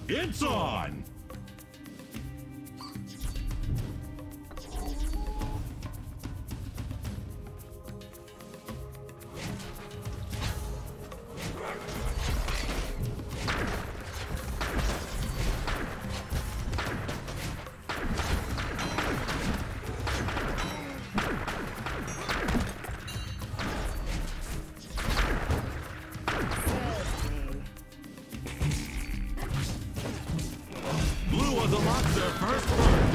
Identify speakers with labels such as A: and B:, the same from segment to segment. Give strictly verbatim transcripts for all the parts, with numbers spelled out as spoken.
A: It's on! Blue has unlocked their first bird.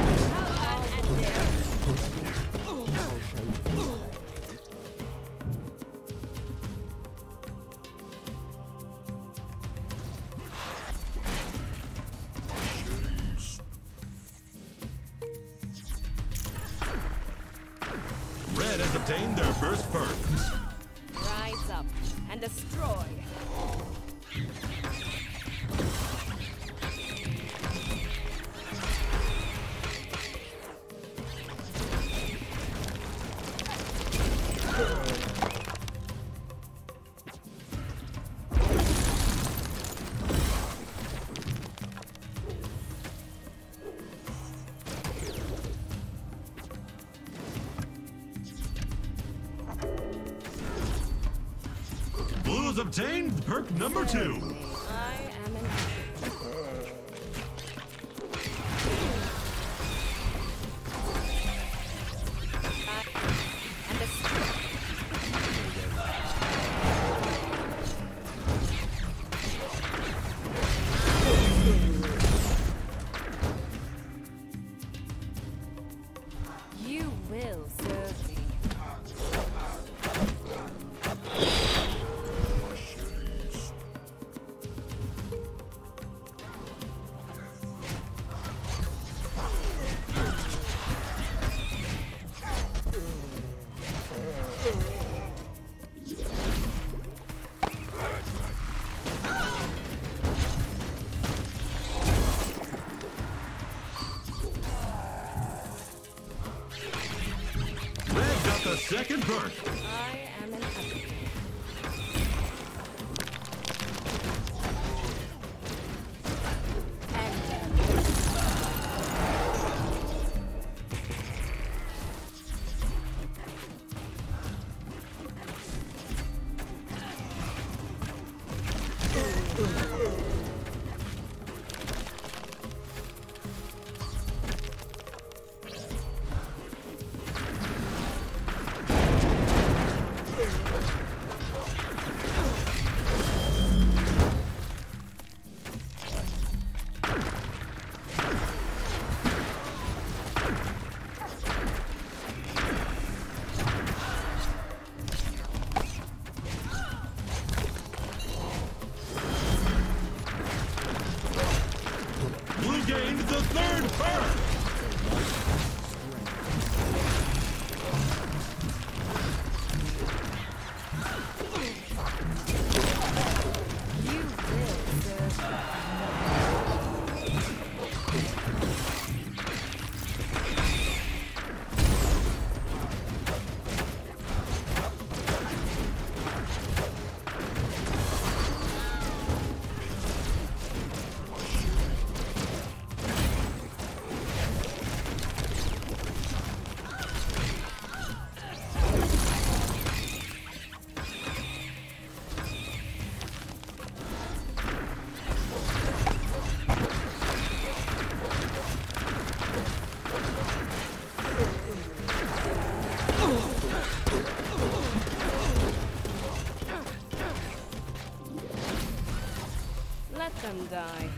A: Red has obtained their first perk.
B: Rise up and destroy.
A: Blue's obtained perk number two.
B: I am an and destroy. You will serve me.
A: Red got the second perk.
B: I am an advocate.
A: Blue gained the third perk.
B: You will serve me. Let them die.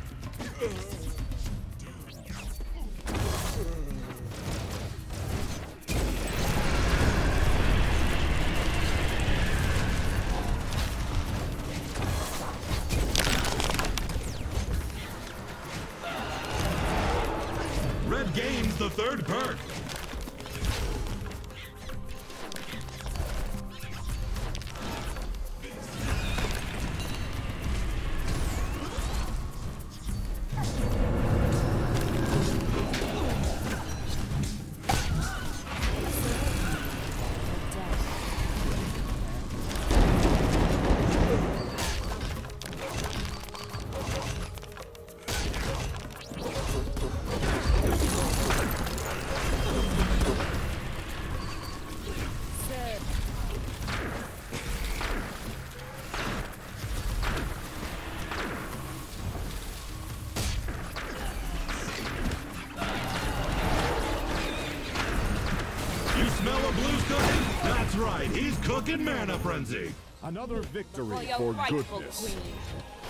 A: Red gains the third perk. right, he's cooking Mana Frenzy.
C: Another victory
B: For your
C: for
B: rightful
C: goodness.
B: queen.